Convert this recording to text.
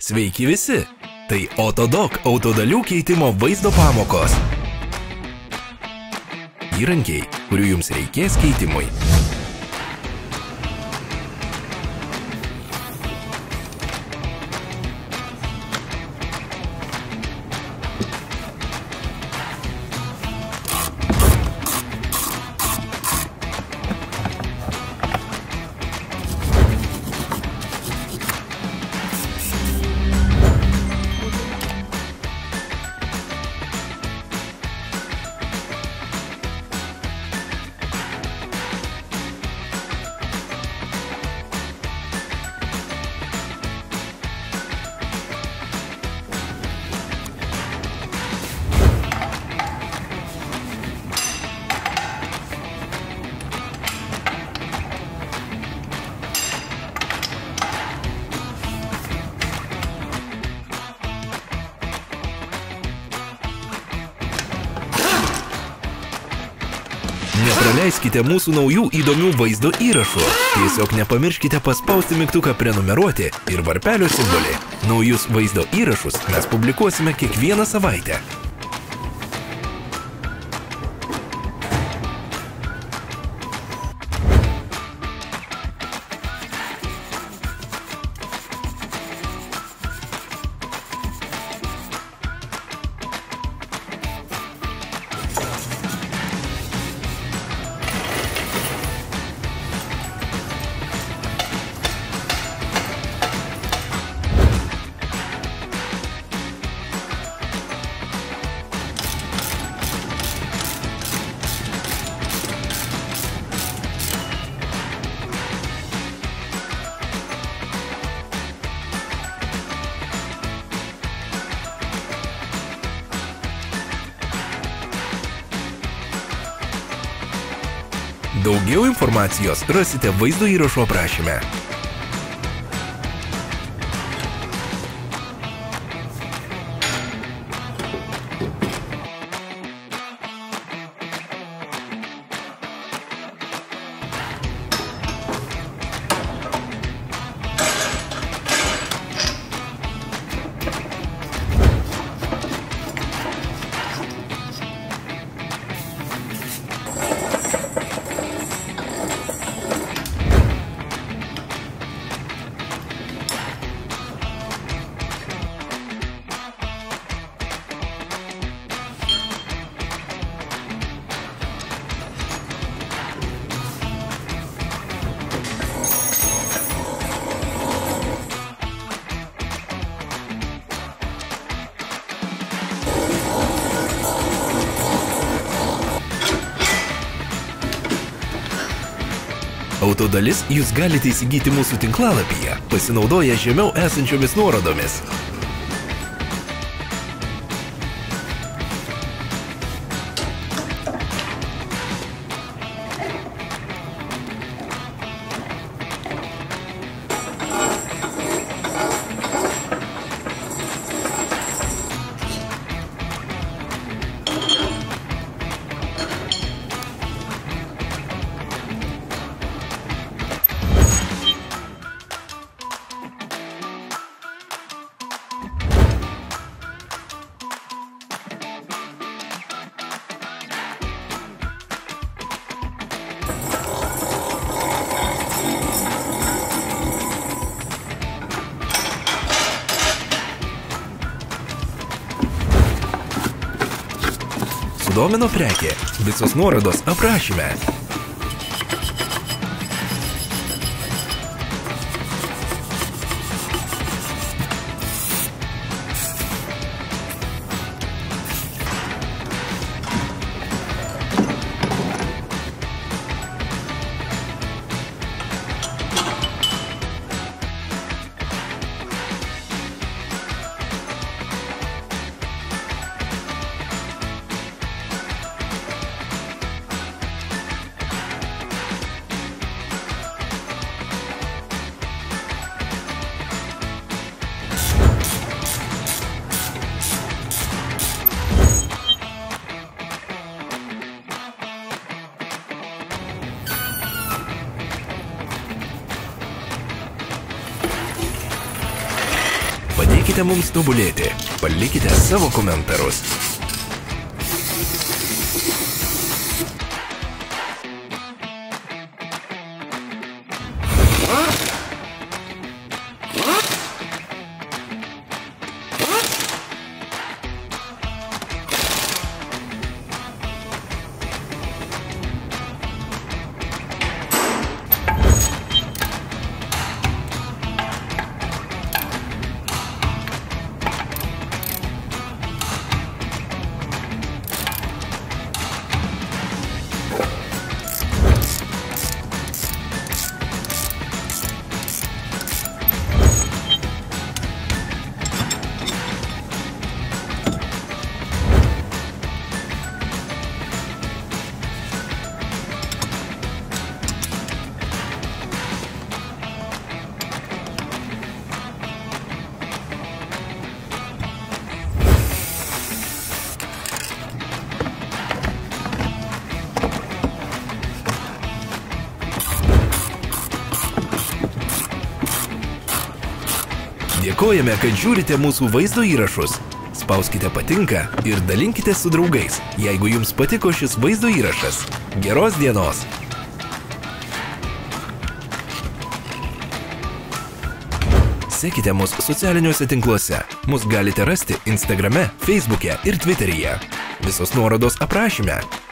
Sveiki visi! Tai Autodoc autodalių keitimo vaizdo pamokos. Įrankiai, kurių jums reikės keitimui. Nepraleiskite mūsų naujų įdomių vaizdo įrašų. Tiesiog nepamirškite paspausti mygtuką prenumeruoti ir varpelio simbolį. Naujus vaizdo įrašus mes publikuosime kiekvieną savaitę. Daugiau informacijos rasite vaizdo įrašo aprašyme. Autodalis jūs galite įsigyti mūsų tinklalapyje, pasinaudoję žemiau esančiomis nuorodomis. Sudomino prekė. Visos nuorodos aprašyme. Padėkite mums tobulėti. Palikite savo komentarus. Dėkojame, kad žiūrite mūsų vaizdo įrašus. Spauskite patinka ir dalinkite su draugais, jeigu jums patiko šis vaizdo įrašas. Geros dienos! Sekite mus socialiniuose tinkluose. Mus galite rasti Instagrame, Facebook'e ir Twitter'yje. Visos nuorodos aprašyme.